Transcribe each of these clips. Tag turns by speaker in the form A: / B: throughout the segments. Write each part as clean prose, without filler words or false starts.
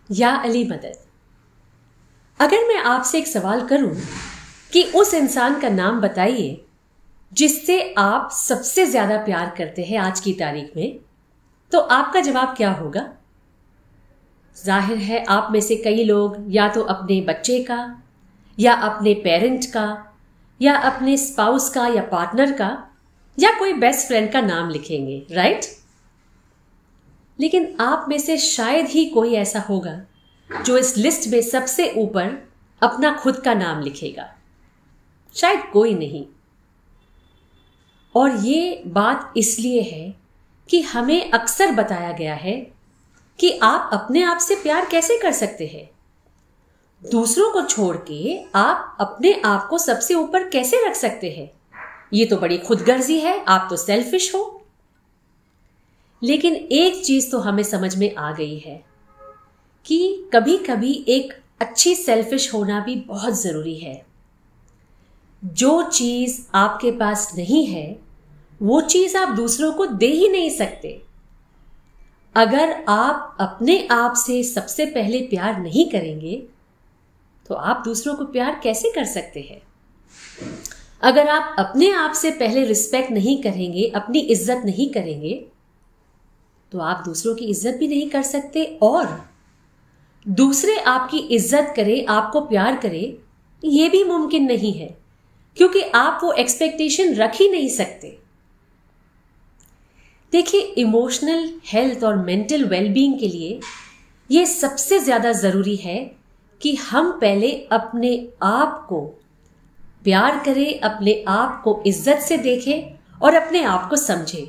A: या अली मदद। अगर मैं आपसे एक सवाल करूं कि उस इंसान का नाम बताइए जिससे आप सबसे ज्यादा प्यार करते हैं आज की तारीख में, तो आपका जवाब क्या होगा? जाहिर है आप में से कई लोग या तो अपने बच्चे का, या अपने पेरेंट का, या अपने स्पाउस का या पार्टनर का, या कोई बेस्ट फ्रेंड का नाम लिखेंगे, राइट? लेकिन आप में से शायद ही कोई ऐसा होगा जो इस लिस्ट में सबसे ऊपर अपना खुद का नाम लिखेगा। शायद कोई नहीं। और ये बात इसलिए है कि हमें अक्सर बताया गया है कि आप अपने आप से प्यार कैसे कर सकते हैं, दूसरों को छोड़ के आप अपने आप को सबसे ऊपर कैसे रख सकते हैं। ये तो बड़ी खुदगर्जी है, आप तो सेल्फिश हो। लेकिन एक चीज तो हमें समझ में आ गई है कि कभी कभी एक अच्छी सेल्फिश होना भी बहुत जरूरी है। जो चीज आपके पास नहीं है वो चीज आप दूसरों को दे ही नहीं सकते। अगर आप अपने आप से सबसे पहले प्यार नहीं करेंगे तो आप दूसरों को प्यार कैसे कर सकते हैं? अगर आप अपने आप से पहले रिस्पेक्ट नहीं करेंगे, अपनी इज्जत नहीं करेंगे, तो आप दूसरों की इज्जत भी नहीं कर सकते। और दूसरे आपकी इज्जत करें, आपको प्यार करें, यह भी मुमकिन नहीं है, क्योंकि आप वो एक्सपेक्टेशन रख ही नहीं सकते। देखिए, इमोशनल हेल्थ और मेंटल वेलबींग के लिए यह सबसे ज्यादा जरूरी है कि हम पहले अपने आप को प्यार करें, अपने आप को इज्जत से देखें और अपने आप को समझें।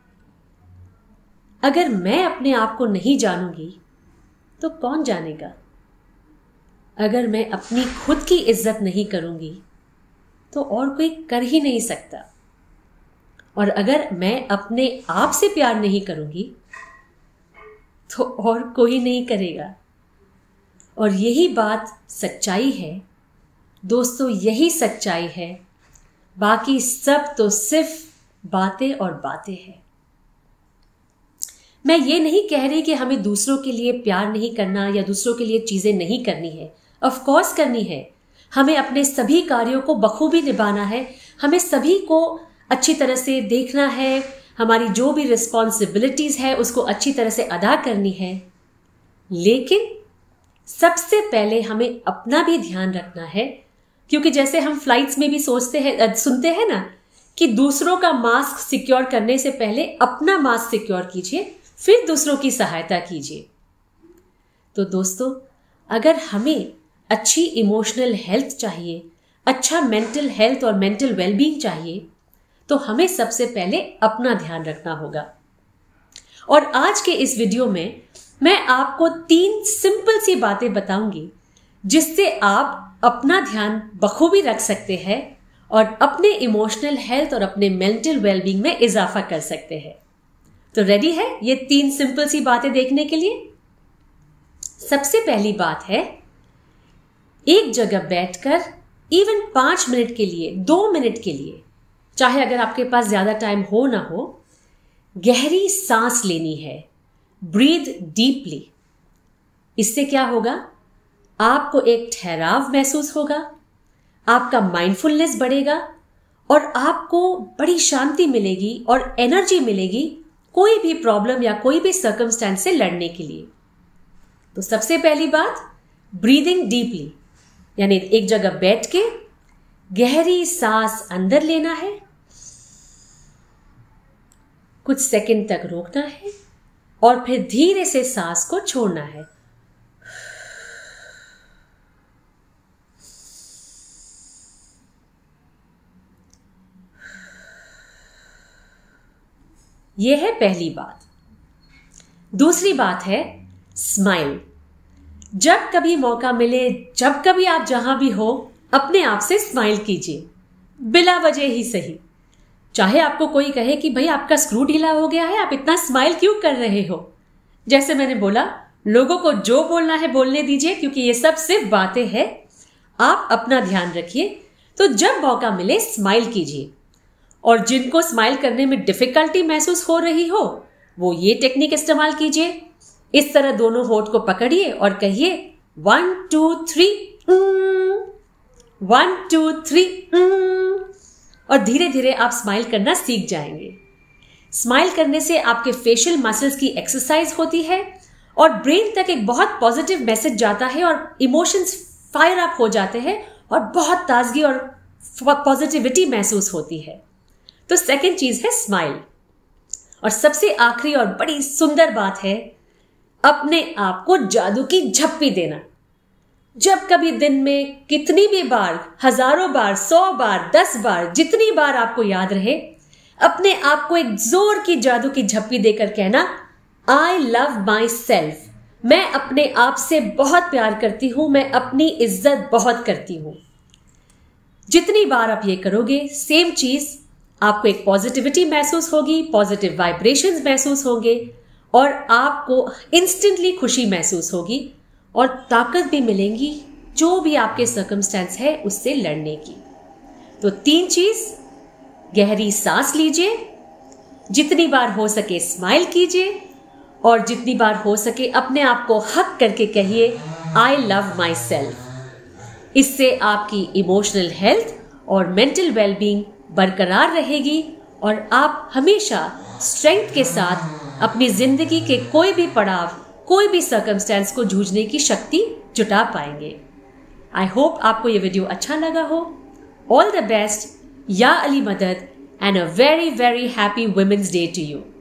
A: अगर मैं अपने आप को नहीं जानूंगी तो कौन जानेगा? अगर मैं अपनी खुद की इज्जत नहीं करूंगी तो और कोई कर ही नहीं सकता। और अगर मैं अपने आप से प्यार नहीं करूंगी तो और कोई नहीं करेगा। और यही बात सच्चाई है दोस्तों, यही सच्चाई है। बाकी सब तो सिर्फ बातें और बातें हैं। मैं ये नहीं कह रही कि हमें दूसरों के लिए प्यार नहीं करना या दूसरों के लिए चीजें नहीं करनी है। ऑफ कोर्स करनी है। हमें अपने सभी कार्यों को बखूबी निभाना है। हमें सभी को अच्छी तरह से देखना है। हमारी जो भी रिस्पॉन्सिबिलिटीज है उसको अच्छी तरह से अदा करनी है। लेकिन सबसे पहले हमें अपना भी ध्यान रखना है, क्योंकि जैसे हम फ्लाइट्स में भी सुनते हैं ना कि दूसरों का मास्क सिक्योर करने से पहले अपना मास्क सिक्योर कीजिए, फिर दूसरों की सहायता कीजिए। तो दोस्तों, अगर हमें अच्छी इमोशनल हेल्थ चाहिए, अच्छा मेंटल हेल्थ और मेंटल वेलबींग चाहिए, तो हमें सबसे पहले अपना ध्यान रखना होगा। और आज के इस वीडियो में मैं आपको 3 सिंपल सी बातें बताऊंगी जिससे आप अपना ध्यान बखूबी रख सकते हैं और अपने इमोशनल हेल्थ और अपने मेंटल वेलबींग में इजाफा कर सकते हैं। तो रेडी है ये 3 सिंपल सी बातें देखने के लिए? सबसे पहली बात है, एक जगह बैठकर इवन 5 मिनट के लिए, 2 मिनट के लिए, चाहे अगर आपके पास ज्यादा टाइम हो ना हो, गहरी सांस लेनी है। Breathe deeply. इससे क्या होगा? आपको एक ठहराव महसूस होगा, आपका माइंडफुलनेस बढ़ेगा और आपको बड़ी शांति मिलेगी और एनर्जी मिलेगी कोई भी प्रॉब्लम या कोई भी सर्कमस्टेंस से लड़ने के लिए। तो सबसे पहली बात, ब्रीदिंग डीपली, यानी एक जगह बैठ के गहरी सांस अंदर लेना है, कुछ सेकंड तक रोकना है और फिर धीरे से सांस को छोड़ना है। यह है पहली बात। दूसरी बात है स्माइल। जब कभी मौका मिले, जब कभी आप जहां भी हो, अपने आप से स्माइल कीजिए, बिला वजह ही सही। चाहे आपको कोई कहे कि भाई आपका स्क्रू ढीला हो गया है, आप इतना स्माइल क्यों कर रहे हो। जैसे मैंने बोला, लोगों को जो बोलना है बोलने दीजिए, क्योंकि ये सब सिर्फ बातें हैं। आप अपना ध्यान रखिए। तो जब मौका मिले स्माइल कीजिए। और जिनको स्माइल करने में डिफिकल्टी महसूस हो रही हो, वो ये टेक्निक इस्तेमाल कीजिए। इस तरह दोनों होठ को पकड़िए और कहिए 1 2 3 1 2 3 और धीरे धीरे आप स्माइल करना सीख जाएंगे। स्माइल करने से आपके फेशियल मसल्स की एक्सरसाइज होती है और ब्रेन तक एक बहुत पॉजिटिव मैसेज जाता है और इमोशंस फायर अप हो जाते हैं और बहुत ताजगी और पॉजिटिविटी महसूस होती है। तो सेकंड चीज है स्माइल। और सबसे आखिरी और बड़ी सुंदर बात है अपने आप को जादू की झप्पी देना। जब कभी दिन में कितनी भी बार, हजारों बार, 100 बार, 10 बार, जितनी बार आपको याद रहे, अपने आप को एक जोर की जादू की झप्पी देकर कहना आई लव माई सेल्फ। मैं अपने आप से बहुत प्यार करती हूं, मैं अपनी इज्जत बहुत करती हूं। जितनी बार आप ये करोगे सेम चीज, आपको एक पॉजिटिविटी महसूस होगी, पॉजिटिव वाइब्रेशंस महसूस होंगे और आपको इंस्टेंटली खुशी महसूस होगी और ताकत भी मिलेगी जो भी आपके सर्कमस्टेंस है उससे लड़ने की। तो 3 चीज, गहरी सांस लीजिए, जितनी बार हो सके स्माइल कीजिए और जितनी बार हो सके अपने आप को हक करके कहिए आई लव माई सेल्फ। इससे आपकी इमोशनल हेल्थ और मेंटल वेलबींग बरकरार रहेगी और आप हमेशा स्ट्रेंथ के साथ अपनी जिंदगी के कोई भी पड़ाव, कोई भी सर्कमस्टेंस को जूझने की शक्ति जुटा पाएंगे। आई होप आपको ये वीडियो अच्छा लगा हो। ऑल द बेस्ट, या अली मदद, and a very very happy women's day to you.